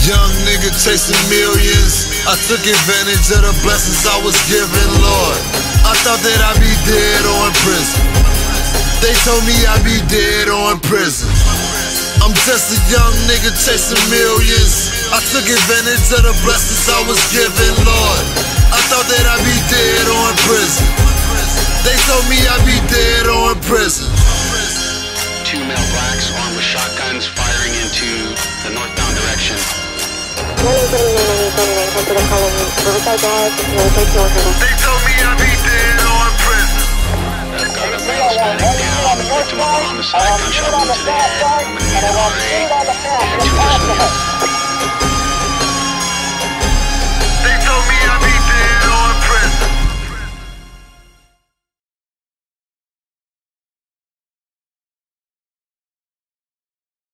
Young nigga chasing millions. I took advantage of the blessings I was given, Lord. I thought that I'd be dead or in prison. They told me I'd be dead or in prison. I'm just a young nigga chasing millions. I took advantage of the blessings I was given, Lord. I thought that I'd be dead or in prison. They told me I'd be dead or in prison. Two male blacks armed with shotguns firing into the northbound direction. They told me I'd be dead or in prison. I've got a male standing down, victim of a homicide, gunshot wound to the head. I'm gonna need an RA